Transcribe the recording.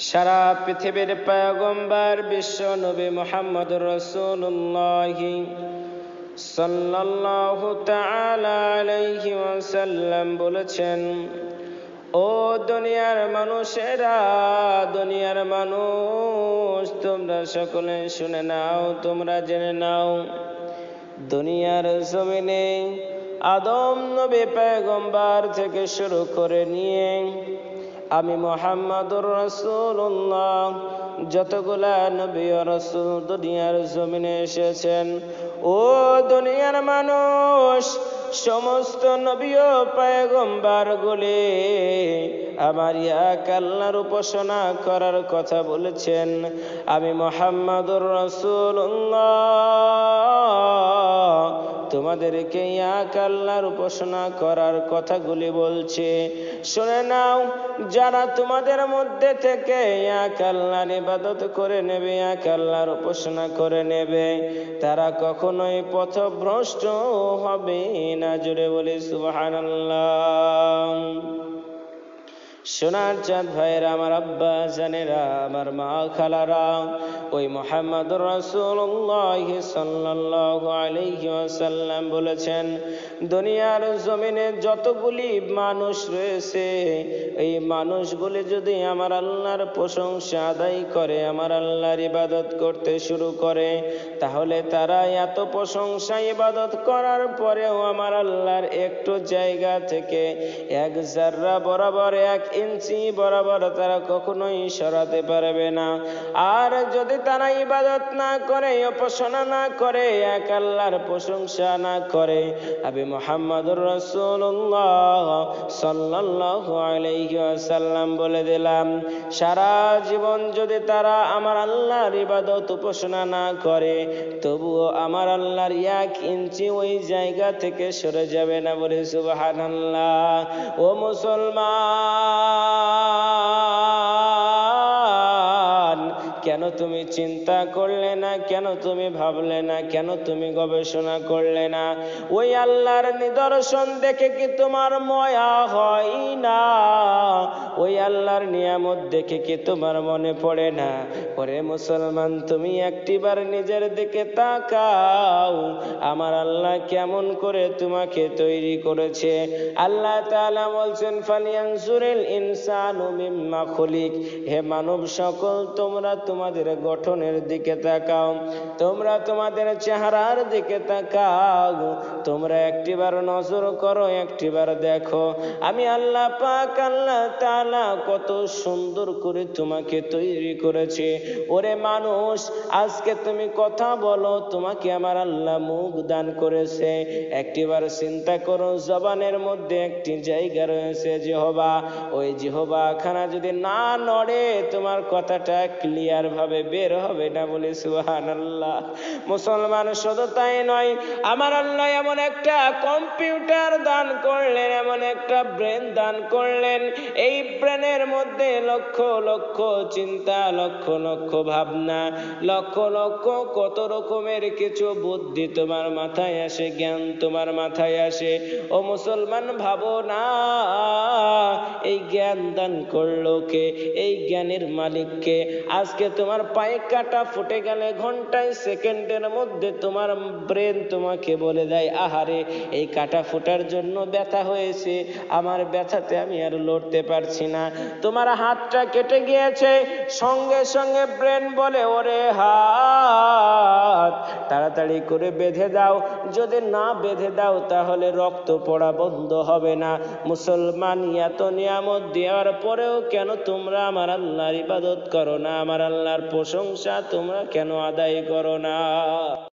সারা পৃথিবীর পয়গম্বর বিশ্ব নবী মুহাম্মদুর রাসূলুল্লাহ সাল্লাল্লাহু তাআলা আলাইহি ওয়াসাল্লাম বলেছেন, ও দুনিয়ার মানুষেরা, দুনিয়ার মানুষ, তোমরা সকলে শুনে নাও, তোমরা জেনে নাও, দুনিয়ার জমিনে আদম নবী পয়গম্বর থেকে শুরু করে নিয়ে আমি মুহাম্মদুর রাসূলুল্লাহ যতগুলা নবী ও রাসূল দুনিয়ার জমিনে এসেছেন, ও দুনিয়ার মানুষ, সমস্ত নবী ও পয়গম্বরগুলি আমার এক আল্লাহর উপাসনা করার কথা বলেছেন। আমি মুহাম্মদুর রাসূলুল্লাহ তোমাদেরকে এক আল্লাহর উপাসনা করার কথাগুলি বলছে। শুনে নাও, যারা তোমাদের মধ্যে থেকে এক আল্লাহর ইবাদত করে নেবে, এক আল্লাহর উপাসনা করে নেবে, তারা কখনোই পথভ্রষ্ট হবে না। জোরে বলি সুবহানাল্লাহ। সোনার চাঁদ ভাইয়েরা, আমার আব্বা জানেরা, আমার মা খালারা, ওই মুহাম্মদুর রাসূলুল্লাহ সাল্লাল্লাহু আলাইহি ওয়াসাল্লাম বলেছেন, দুনিয়ার জমিনে যতগুলি মানুষ রয়েছে, এই মানুষগুলি যদি আমার আল্লাহর প্রশংসা আদায় করে, আমার আল্লাহর ইবাদত করতে শুরু করে, তাহলে তারা এত প্রশংসা ইবাদত করার পরেও আমার আল্লাহর একটু জায়গা থেকে এক জাররা বরাবর, এক ইঞ্চি বরাবর তারা কখনোই সরাতে পারবে না। আর যদি তারা ইবাদত না করে, উপাসনা না করে, এক আল্লাহর প্রশংসা না করে, আমি মুহাম্মদুর রাসূলুল্লাহ সাল্লাল্লাহু আলাইহি ওয়াসাল্লাম বলে দিলাম, সারা জীবন যদি তারা আমার আল্লাহর ইবাদত উপাসনা না করে, তবুও আমার আল্লাহর এক ইঞ্চি ওই জায়গা থেকে সরে যাবে না। বলে সুবহানাল্লাহ। ও মুসলমান, কেন তুমি চিন্তা করলে না? কেন তুমি ভাবলে না? কেন তুমি গবেষণা করলে না? ওই আল্লাহর নিদর্শন দেখে কি তোমার মায়া হয় না? ওই আল্লাহর নিয়ামত দেখে কি তোমার মনে পড়ে না? ওরে মুসলমান, তুমি একটিবার নিজের দিকে তাকাও, আমার আল্লাহ কেমন করে তোমাকে তৈরি করেছে। আল্লাহ তাআলা বলছেন, ফালিয়ানজুরিল ইনসানু মিম্মা খুলিক। হে মানব সকল, তোমরা তোমাদের গঠনের দিকে তাকাও, তোমরা তোমাদের চেহারার দিকে তাকাও, তোমরা একটিবার নজর করো, একটিবার দেখো আমি আল্লাহ পাক, আল্লাহ তাআলা কত সুন্দর করে তোমাকে তৈরি করেছে। ওরে মানুষ, আজকে তুমি কথা বলো, তোমাকে আমার আল্লাহ মুখ দান করেছে। একটিবার চিন্তা করো, জবানের মধ্যে একটি জায়গা রয়েছে জিহবা, ওই জিহবা খানা যদি না নড়ে, তোমার কথাটা ক্লিয়ার ভাবে বের হবে না। বলে সুবহানাল্লাহ। মুসলমান, শুধু তাই নয়, আমার আল্লাহ এমন একটা কম্পিউটার দান করলেন, এমন একটা ব্রেন দান করলেন, এই ব্রেনের মধ্যে লক্ষ লক্ষ চিন্তা, লক্ষ লক্ষ ভাবনা, লক্ষ লক্ষ কত রকমের কিছু বুদ্ধি তোমার মাথায় আসে, জ্ঞান তোমার মাথায় আসে। ও মুসলমান, ভাবো না, এই জ্ঞান দান করলো কে? এই জ্ঞানের মালিককে। আজকে তোমার পায়ে কাটা ফুটে গেলে ঘন্টায় সেকেন্ডের মধ্যে তোমার ব্রেন তোমাকে বলে দেয়, আহারে, এই কাটা ফুটার জন্য ব্যথা হয়েছে, আমার ব্যথাতে আমি আর লড়তে পারছি না। তোমার হাতটা কেটে গিয়েছে, সঙ্গে সঙ্গে ব্রেন বলে, ওরে হাত তাড়াতাড়ি করে বেঁধে দাও, যদি না বেঁধে দাও তাহলে রক্ত পড়া বন্ধ হবে না। মুসলমান, এত নিয়ামত দেওয়ার পরেও কেন তোমরা আমার আল্লাহর ইবাদত করো না? আমার আল্লাহর প্রশংসা তোমরা কেন আদায় করো না?